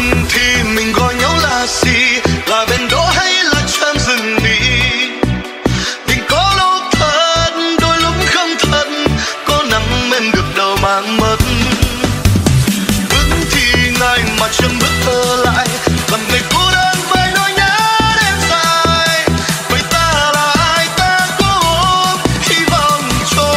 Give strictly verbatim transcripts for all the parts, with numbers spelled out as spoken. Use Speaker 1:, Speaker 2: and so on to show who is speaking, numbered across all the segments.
Speaker 1: cùng thì mình gọi nhau là gì, là bên đỗ hay là chân dừng đi. Tình có lúc thật, đôi lúc không thật, có nắm em được đầu mang mất. Bước thì ngày mà chân bước ở lại, làm người cô đơn với nỗi nhớ đêm dài. Vậy ta là ai, ta có ôm hy vọng cho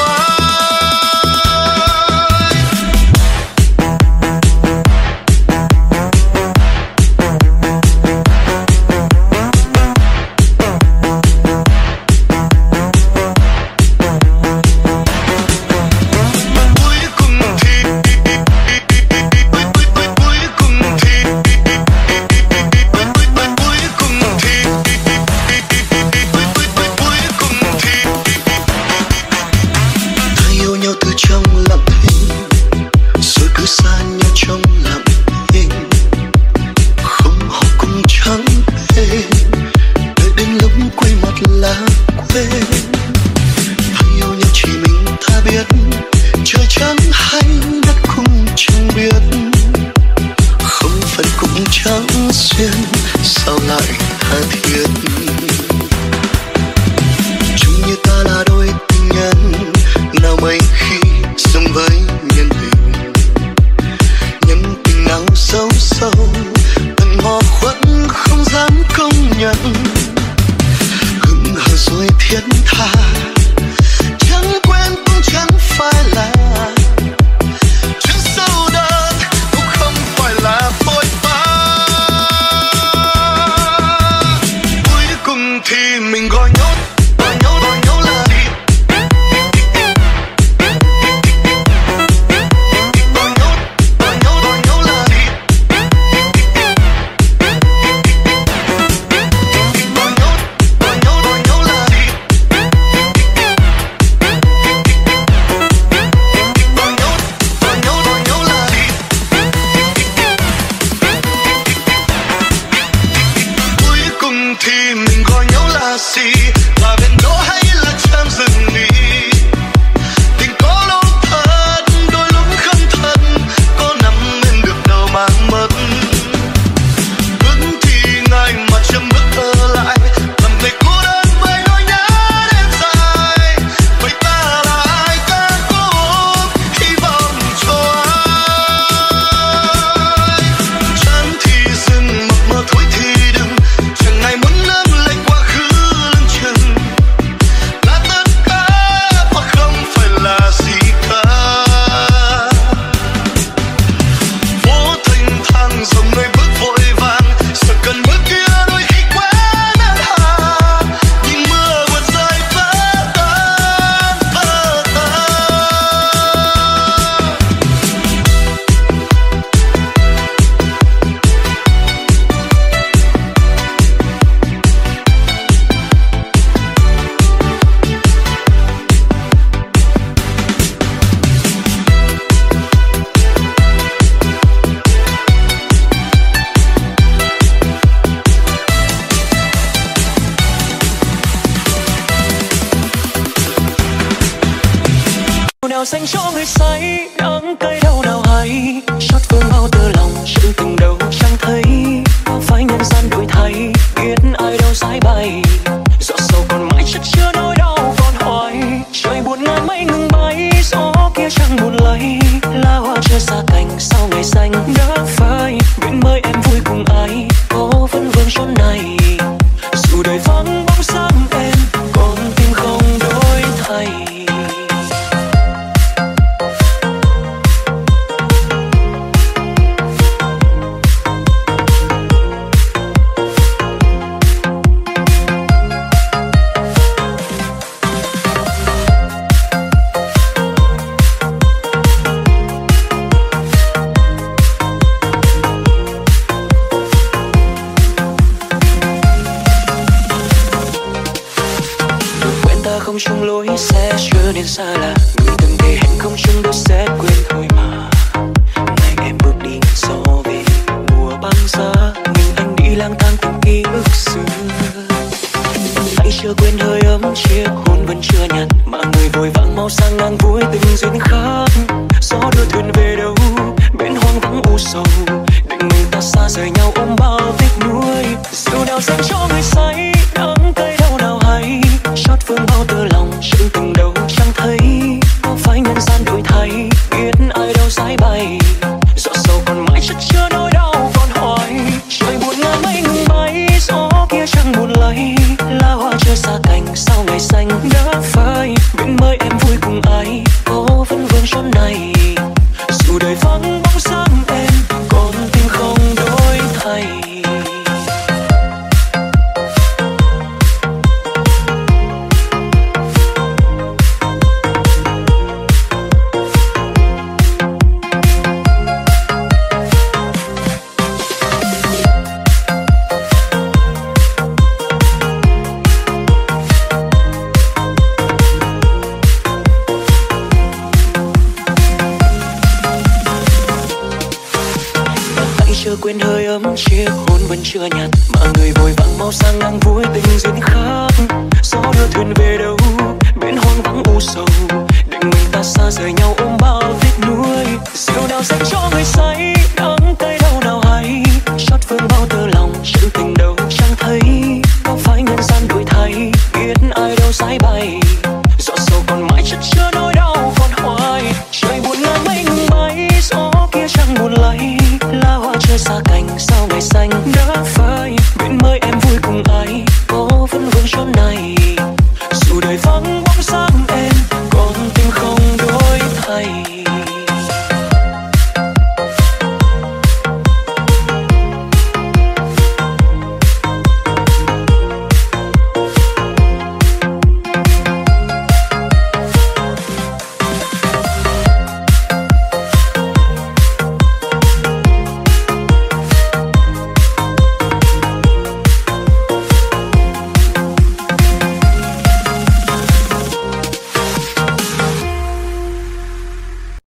Speaker 2: dành cho người say đắng cay đau nào hay chót vương bao tơ lòng chân tình đâu chẳng thấy phải nhân gian đổi thay biết ai đâu sái bay giọt sầu còn mãi chất chứa nỗi đau còn hoài trời buồn ngàn mây ngừng bay gió kia chẳng buồn lấy lá hoa chưa xa cành sau ngày xanh đã phai bên mới em vui cùng ai có vẫn vương chốn này dù đời vắng bóng sáng em còn tim không đổi thay. Không chung lối sẽ trở nên xa lạ người từng thề hẹn không chung đôi sẽ quên thôi mà ngày em bước đi gió về mùa băng giá mình anh đi lang thang từng ký ức xưa tay chưa quên hơi ấm chiếc hôn vẫn chưa nhạt mà người vội vã mau sang ngang vui tình duyên khác gió đưa thuyền về đâu bên hoang vắng u sầu định mình ta xa rời nhau ôm bao tiếc nuối. Rượu nào dành cho người say, đắng cay đau nào hay, xót phương bao tơ lòng chuyện tình đâu chẳng thấy. Có phải nhân gian đổi thay, biết ai đâu sái bay, giọt sầu còn mãi chất chứa nỗi đau còn hỏi. Trời buồn ngàn mây ngừng bay, gió kia chẳng buồn lấy, lá hoa chưa xa cành sau ngày xanh đã phai. Biển mới em vui cùng ai, có vẫn vương chốn này, dù đời vắng bóng dáng em còn tim không đổi thay. Chưa quên hơi ấm chiếc hôn vẫn chưa nhạt, mà người vội vàng mau sang ngang vui tình duyên khác. Gió đưa thuyền về đâu bên hoang vắng u sầu, định mình ta xa rời nhau ôm bao tiếc nuối. Rượu nào dành cho người say,